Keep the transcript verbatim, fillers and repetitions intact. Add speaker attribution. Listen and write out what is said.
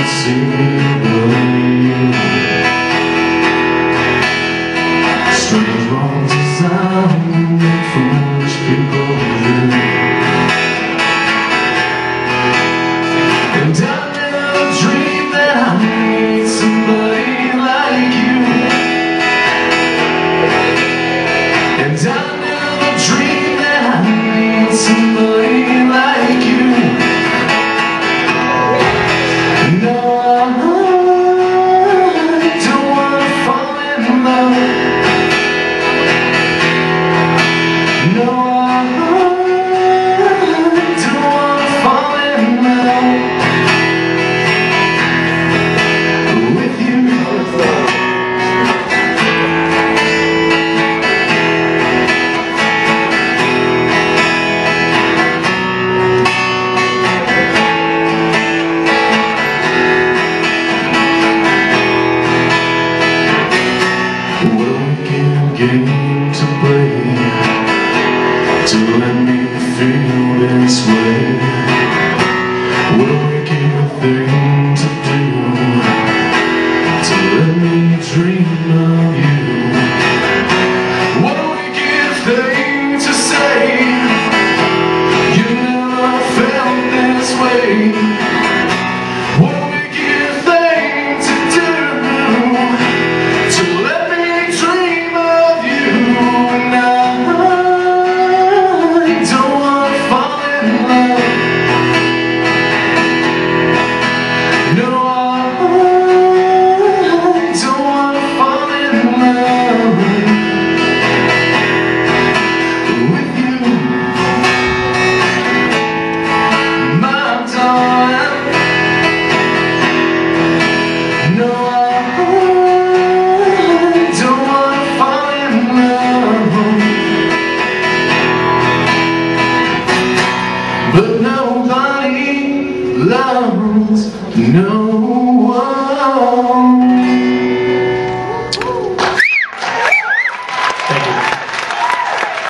Speaker 1: can see believe. Strange wrong design, foolish people do. And I never dreamed that I need somebody like you. And I never dreamed that I need somebody like you. No, I don't wanna fall in love. No, I don't wanna fall in love with you. What a wicked game to play, to let me feel this way. What a wicked thing to do, to let me dream of you. What a wicked thing to say, you never felt this way. What a wicked thing to do, to let me dream of you. And I don't wanna fall in love. No, I don't wanna fall in love with you, my darling. No, I don't wanna fall in love, but nobody loves no